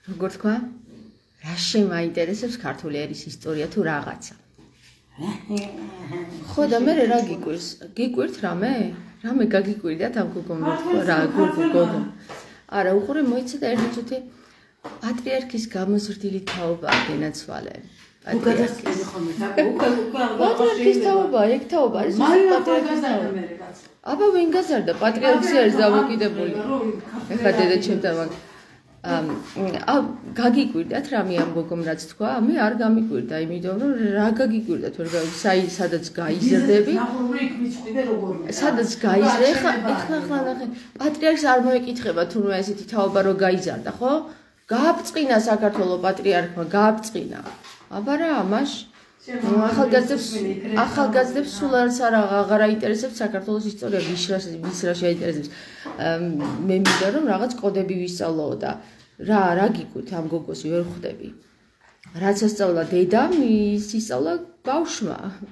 როგორ თქვა? რა შემაინტერესებს ქართული ერის ისტორია თუ რაღაცა? ხო და მე რა გიკვირს? გიკვირთ რამე? რამე გაგიკვირდათ ამ გოგომ თქვა რა გოგო? არა, უყურე მოიცა და ერთი წუთი პატრიარქის გამოზრდილი თაობა გენაცვალე. უგადასკილი ხომ პატრიარქის თაობა, ეგ თაობა არის პატრიარქის თაობა. აბა ვინ გაზარდა პატრიარქის არის დამოკიდებული. ეხლა დედა ჩემთან მაგ გაგიკვირდათ რამე ამ გოგომ რაც თქვა? მე არ გამიკვირდა, იმიტომ რომ რა გაგიკვირდათ ვერ სადაც გაიზრდები. სადაც გაიზრე, ეხლა ნახე, პატრიარქს არ მოეკითხება თუნდაც ესეთი თაობა რო გაიზარდა, ხო? გააბწყინა საქართველოს პატრიარქმა, გააბწყინა. აბა რა ამაშ? ახალგაზრდებს სულ აღარ აინტერესებს საქართველოს ისტორია, ვის რა შეაინტერესებს. მე მინდა რომ რაღაც კოდები ვისწავლო და რა გიკვირთ ამ გოგოს ვერ ხვდები. რაც ასწავლა დედამ, ის ისწავლა ბავშვმა.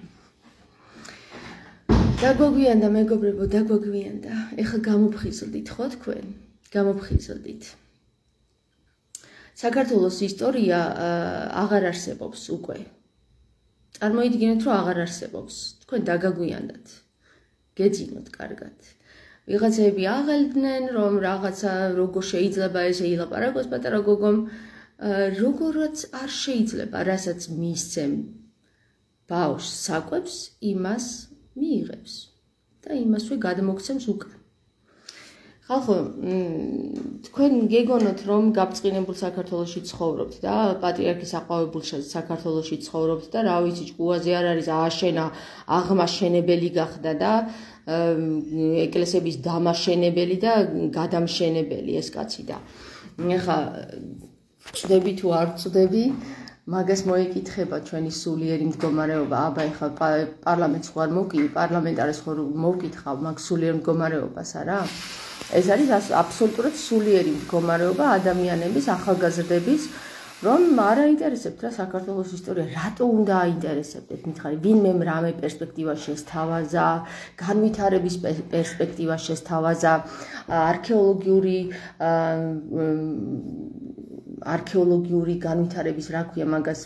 დაგვაგვიანდა მეგობრებო, დაგვაგვიანდა. ეხლა გამოფხიზლდით ხო თქვენ? გამოფხიზლდით. საქართველოს ისტორია აღარ არსებობს უკვე. წარმოიდგინეთ რომ აღარ არსებობს. თქვენ დაგაგვიანდათ. გეძინოთ კარგად. ვიღაცები აღელდნენ რომ რაღაცა როგორ შეიძლება ესე ილაპარაკოს პატარა გოგომ, როგორაც არ შეიძლება, რასაც მისცემ ბავშვს საკვებს, იმას მიიღებს და იმასვე გადმოგცემს უკან. ხალხო, თქვენ გეგონოთ რომ გაბწყინებულ საქართველოში ცხოვრობთ და პატრიარქის აყვავებულ საქართველოში ცხოვრობთ და რა ვიცი, ჭკუაზე არ არის ააშენა, აღმაშენებელი გახდა და ეკლესიების დამაშენებელი და გადამშენებელი ეს კაცი და ეხა წდები თუ არ წდები, მაგას მოეკითხება ჩვენი სულიერი მდგომარეობა. აბა ეხა პარლამენტს ხوار მოვკიდი, პარლამენტარეს ხوار მოვკითხავ მაგ სულიერ მდგომარეობას არა? ეს არის აბსოლუტურად სულიერი მდგომარეობა ადამიანების, ახალგაზრდების, რომ არ აინტერესებთ რა საქართველოს ისტორია, რატო უნდა აინტერესებდეთ, მითხარი, ვინმე რამე პერსპექტივა შესთავაზა, განვითარების პერსპექტივა შესთავაზა, არქეოლოგიური განვითარების, რა ქვია მაგას,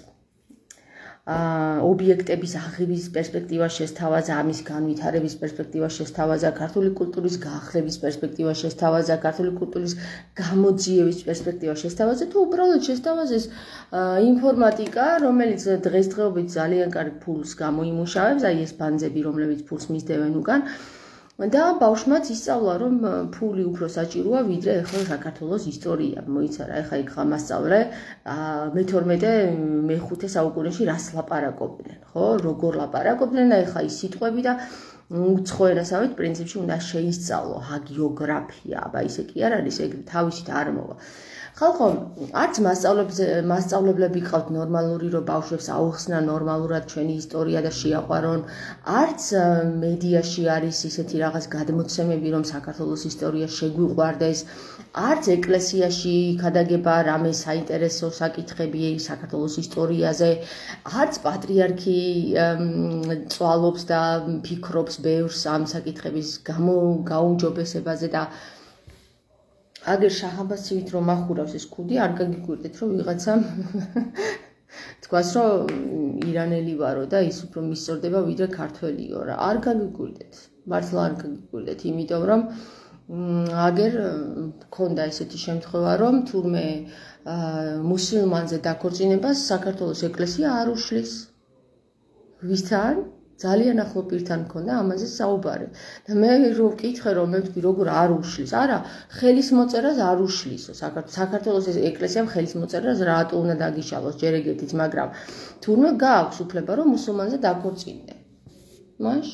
ობიექტების აღების პერსპექტივა შესთავაზა, ამის განვითარების პერსპექტივა შესთავაზა, ქართული კულტურის გაახლების პერსპექტივა შესთავაზა, ქართული კულტურის გამოძიების პერსპექტივა შესთავაზა, თუ უბრალოდ შესთავაზეს ინფორმატიკა, რომელიც დღესდღეობით ძალიან კარგ ფულს გამოიმუშავებს, აი ეს ბანძები, რომლებიც ფულს მისდევენ უკან. და ბავშვმაც ისწავლა რომ ფული უფრო საჭიროა ვიდრე ახლა საქართველოს ისტორია. მოიცა რა, ეხა იქ მასწავლე მე-12-მე-5 საუკუნეში რას ლაპარაკობდნენ, ხო? როგორ ლაპარაკობდნენ და ეხა ის სიტყვები და უცხო ენასავით პრინციპში უნდა შეისწავლო ჰაგიოგრაფია. აბა ისე კი არ არის, ეგ თავისით არ მოვა. ხალხო, არც მასწავლებლები ყავთ ნორმალური, რომ ბავშვებს აუხსნა ნორმალურად ჩვენი ისტორია და შეაყვარონ, არც მედიაში არის ისეთი რაღაც გადმოცემები, რომ საქართველოს ისტორია შეგვიყვარდეს, არც ეკლესიაში იქადაგება რამე საინტერესო საკითხები საქართველოს ისტორიაზე, არც პატრიარქი წვალობს და ფიქრობს ბევრს ამ საკითხების გაუმჯობესებაზე და აგერ შახაბასივით რომ ახურავს ეს ქუდი, არ გაგიკვირდეთ რომ ვიღაცა თქვას რომ ირანელი ვარო და ის უფრო მისწორდება ვიდრე ქართველიო რა. არ გაგიკვირდეთ. მართლა არ გაგიკვირდეთ, იმიტომ რომ აგერ მქონდა ესეთი შემთხვევა რომ თურმე მუსლიმანზე დაქორწინებას საქართველოს ეკლესია არ უშლის. ვისთან? ძალიან ახლო პირთან მქონდა ამაზე საუბარი. და მე რო ვკითხე რომ მე ვთქვი როგორ არ უშლის. არა, ხელის მოწერას არ უშლისო. საქართველოს ეკლესიამ ხელის მოწერას რატო უნდა დაგიშალოს ჯერ ეგეთიც, მაგრამ თურმე გააქვს უფლება რომ მუსლიმანზე დაქორწინდე. მაშ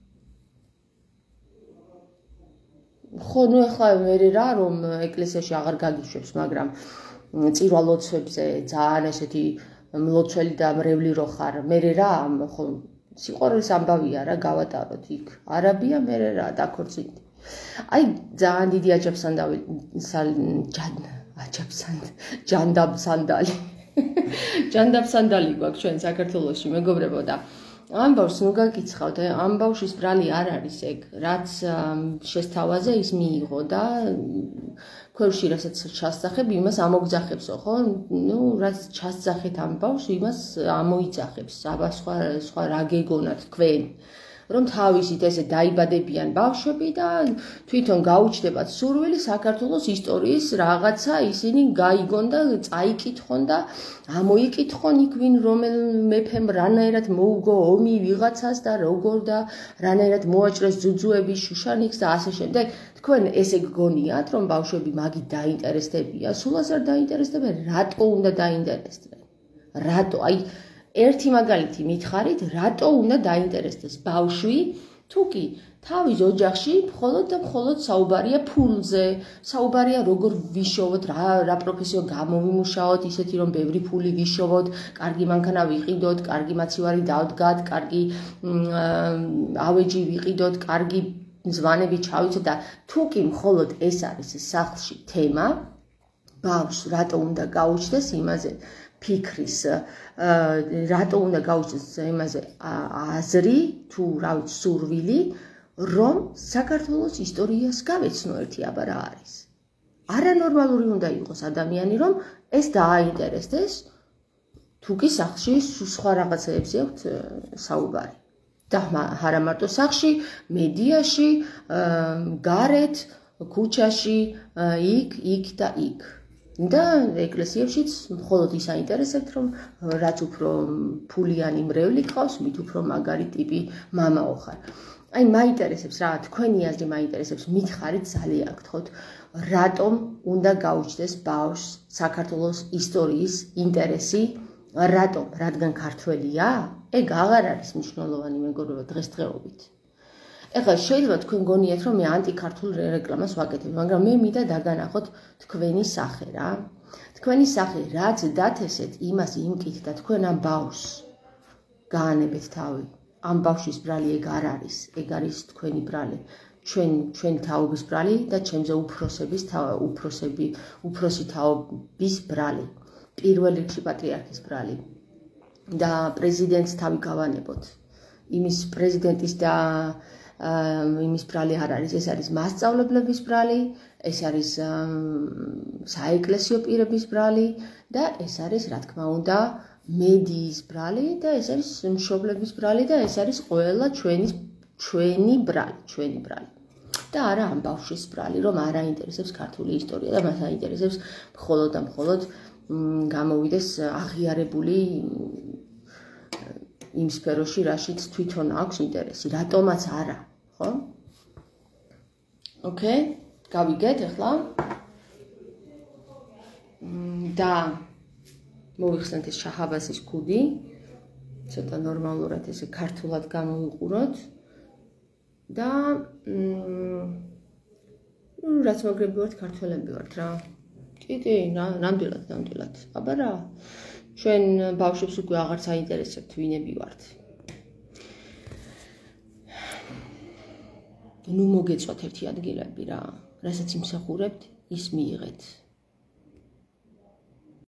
ხო, ნუ ეხლა მე რა რომ ეკლესიაში აღარ გაგიშვებს, მაგრამ წირვა ლოცვებზე ძალიან ესეთი მლოცველი და მრევლი რო ხარ, მე რა ხო სიყვარულის ამბავია რა, გავატაროთ იქ. არაბია მე რა დაქორწინდი. აი ძალიან დიდი ჯანდაბსანდალი. ჯანდაბსანდალი გვაქვს ჩვენ საქართველოში, მეგობრებო და ამბავს ნუ გაკიცხავთ, ამ ბავშვის ბრალი არ არის ეგ, რაც შესთავაზე ის მიიღო და თქვენში რასაც ჩასძახებ, იმას ამოგძახებსო, ხო? ნუ რაც ჩასძახეთ ამ ბავშვს, იმას ამოიძახებს. აბა სხვა რა გეგონათ თქვენ? რომ თავისით ესე დაიბადებიან ბავშვები და თვითონ გაუჩნდებათ სურვილი საქართველოს ისტორიის რაღაცა ისინი გაიგონ და წაიკითხონ და ამოიკითხონ იქ ვინ რომელ მეფემ რანაირად მოუგო ომი ვიღაცას და როგორ და რანაირად მოაჭრეს ძუძუები შუშანიკს და ასე შემდეგ. თქვენ ესე გგონიათ რომ ბავშვები მაგით დაინტერესდებიან? სულაც არ დაინტერესდებიან, რატო უნდა დაინტერესდნენ? რატო? აი ერთი მაგალითი მითხარით, რატო უნდა დაინტერესდეს ბავშვი, თუ კი თავის ოჯახში მხოლოდ და მხოლოდ საუბარია ფულზე, საუბარია როგორ ვიშოვოთ, რა პროფესიო გამოვიმუშაოთ, ისეთი რომ ბევრი ფული ვიშოვოთ, კარგი მანქანა ვიყიდოთ, კარგი მაცივარი დავდგათ, კარგი ავეჯი ვიყიდოთ, კარგი ზვანები ჩავიცოთ და თუ კი მხოლოდ ეს არის სახლში თემა, ბავშვს რატო უნდა გაუჩნდეს იმაზე ფიქრის, რატო უნდა გაუჩნდეს იმაზე აზრი, თუ რა ვიცი, სურვილი, რომ საქართველოს ისტორიას გავეცნო ერთი აბა რა არის. არანორმალური უნდა იყოს ადამიანი, რომ ეს დააინტერესდეს, თუ კი სახლში სხვა რაღაცეებზე აქვს საუბარი. და არა მარტო სახლში, მედიაში, გარეთ, ქუჩაში, იქ და იქ. და ეკლესიებშიც მხოლოდ ის აინტერესებთ, რომ რაც უფრო ფულიანი მრევლი გყავს, მით უფრო მაგარი ტიპი მამაო ხარ. აი მაინტერესებს რა, თქვენი აზრი მაინტერესებს, მითხარით ძალიან გთხოვთ, რატომ უნდა გაუჩნდეს ბავშვს საქართველოს ისტორიის ინტერესი, რატომ? რადგან ქართველია? ეგ აღარ არის მნიშვნელოვანი მეგობრებო დღესდღეობით. ეხლა შეიძლება თქვენ გონიათ რომ მე ანტიქართულ რეკლამას ვაკეთებ, მაგრამ მე მინდა დაგანახოთ თქვენი სახე რა. თქვენი სახე რაც დათესეთ, იმას იმკით და თქვენ ამ ბავშვს გაანებეთ თავი. ამ ბავშვის ბრალი ეგ არ არის, ეგ არის თქვენი ბრალი. ჩვენი თაობის ბრალი და ჩემზე უფროსი თაობის ბრალი. პირველ რიგში პატრიარქის ბრალი. და პრეზიდენტს თავი გავანებოთ. იმის პრეზიდენტის და იმის ბრალი არ არის, ეს არის მასწავლებლების ბრალი, ეს არის საეკლესიო პირების ბრალი და ეს არის, რა თქმა უნდა, მედიის ბრალი და ეს არის მშობლების ბრალი და ეს არის ყველა ჩვენი ბრალი. და არა ამ ბავშვის ბრალი, რომ არ აინტერესებს ქართული ისტორია და მას აინტერესებს მხოლოდ და მხოლოდ გამოვიდეს აღიარებული იმ სფეროში, რაშიც თვითონ აქვს ინტერესი, რატომაც არა, ხო? ოკეი, გავიგეთ ახლა. და მოვიხსნათ ეს შაჰაბაზის ქუდი, ცოტა ნორმალურად ესე ქართულად გამოვიყუროთ და რაც მოგრები ვართ, ქართველები ვართ რა. კი, ნამდვილად. აბა რა. ჩვენ ბავშვებს უკვე აღარც აინტერესებთ ვინები ვართ. ნუ მოგეწვათ ერთი ადგილები რა, რასაც იმსახურებთ, ის მიიღეთ.